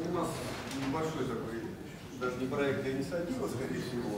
У нас небольшой такой, даже не проект, а инициатива, скорее всего.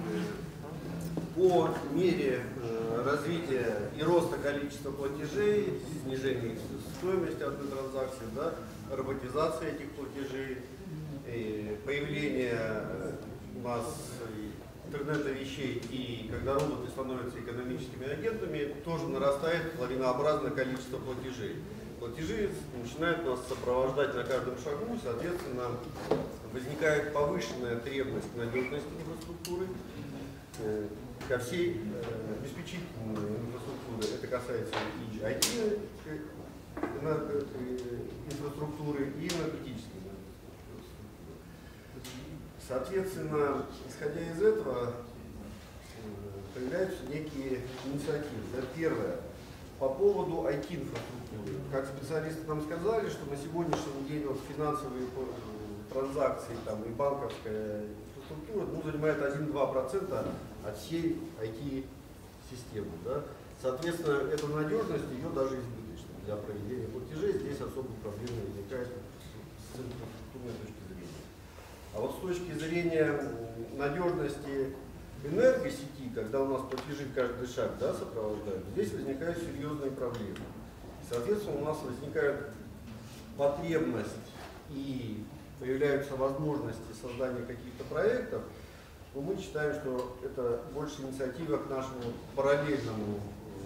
По мере развития и роста количества платежей, снижения их стоимости одной транзакции, да, роботизация этих платежей, появление у нас интернета вещей, и когда роботы становятся экономическими агентами, тоже нарастает лавинообразное количество платежей. Платежи начинают нас сопровождать на каждом шагу, соответственно, возникает повышенная требовательность к надежности инфраструктуры, ко всей обеспечительной инфраструктуре. Это касается и IT инфраструктуры, и энергетической инфраструктуры. Соответственно, исходя из этого, появляются некие инициативы. Это первое. По поводу IT-инфраструктуры. Как специалисты нам сказали, что на сегодняшний день вот финансовые транзакции там, и банковская инфраструктура занимает 1-2% от всей IT-системы. Да? Соответственно, эта надежность ее даже избыточна для проведения платежей. Здесь особых проблем не возникает с инфраструктурной точки зрения. А вот с точки зрения надежности энергосети, когда у нас платежи каждый шаг, да, сопровождают, здесь возникают серьезные проблемы. Соответственно, у нас возникает потребность и появляются возможности создания каких-то проектов, но мы считаем, что это больше инициатива к нашему параллельному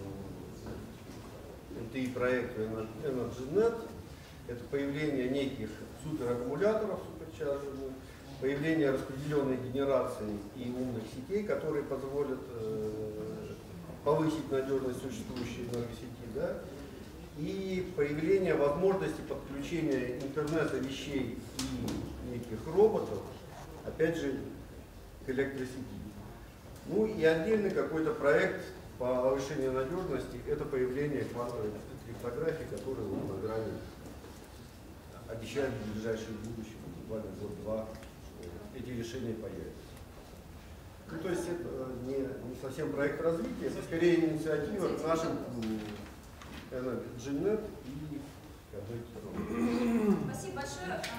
НТИ-проекту EnergyNet. Это появление неких супераккумуляторов, суперчарджерных, появление распределенной генерации и умных сетей, которые позволят повысить надежность существующей энергосети, да, и появление возможности подключения интернета вещей и неких роботов, опять же, к электросети. Ну и отдельный какой-то проект по повышению надежности – это появление квантовой криптографии, которая на грани обещают в ближайшее будущее, буквально год-два, эти решения появятся. Ну, то есть это не совсем проект развития, это скорее инициатива к нашим EnergyNet и Спасибо большое.